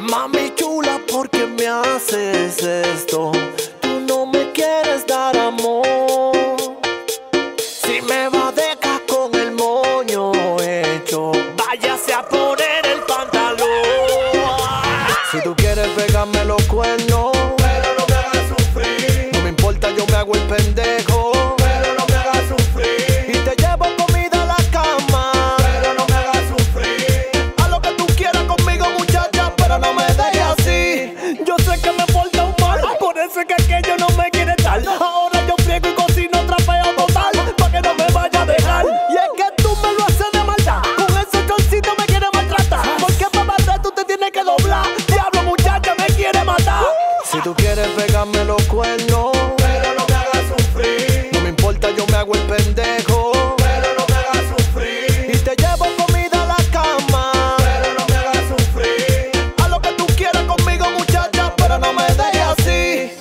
Mami chula, ¿por qué me haces esto? Tú no me quieres dar amor. Si me va a dejar con el moño hecho, váyase a poner el pantalón. Si tú quieres pegarme los cuernos, pero no me hagas sufrir. no me importa, yo me hago el pendejo, Pero no me hagas sufrir. y te llevo comida a la cama. Pero no me hagas sufrir. A lo que tú quieras conmigo, muchacha, pero no me dejes así. Yo sé que me porta un mal, por eso es que aquello no me quiere dar. Ahora yo friego y cocino, trapeo total, pa' que no me vaya a dejar. Y es que tú me lo haces de maldad, con ese chorcito me quieres maltratar. Porque para barrer tú te tienes que doblar. Diablo, muchacha, me quiere matar. Si tú quieres pegarme los cuernos, Pero no me hagas sufrir. no me importa, yo me hago el pendejo, Pero no me hagas sufrir. y te llevo comida a la cama. Pero no me hagas sufrir. A lo que tú quieras conmigo, muchacha, pero no me dejes así.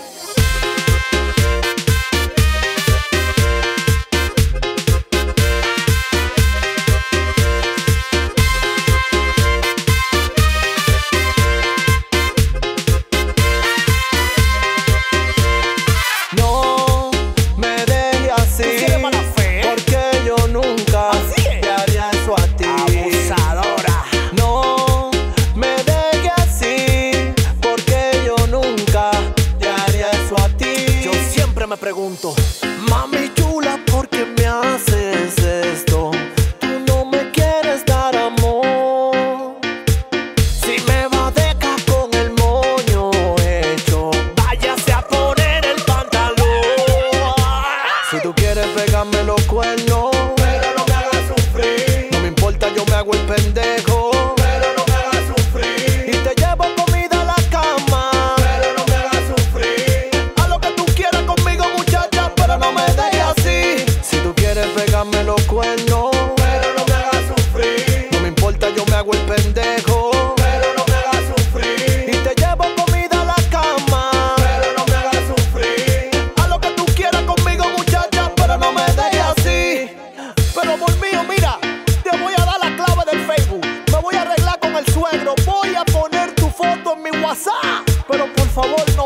No me dejes así, quieres mala fe? porque yo nunca Así es. te haría eso a ti. Abusadora. No me dejes así, porque yo nunca te haría eso a ti. Yo siempre me pregunto, mami chula, ¿por qué me haces esto? Tú no me quieres dar amor. Si me va a dejar con el moño hecho, váyase a poner el pantalón. Si tú quieres pegarme los cuernos, Pero no me hagas sufrir. no me importa, yo me hago el pendejo, Pero no me hagas y sufrir. te llevo comida a la cama. Pero no me hagas sufrir. A lo que tú quieras conmigo, muchacha, pero no me dejes así. Si tú quieres pegarme los cuernos, Pero no me hagas sufrir. no me importa, yo me hago el pendejo, Pero no me hagas sufrir. y te llevo comida a la cama. Pero no me hagas sufrir. A lo que tú quieras conmigo, muchacha, pero no me dejes así. Pero por mío, mira, te voy a dar la clave del Facebook. Me voy a arreglar con el suegro. Voy a poner tu foto en mi WhatsApp. Pero por favor,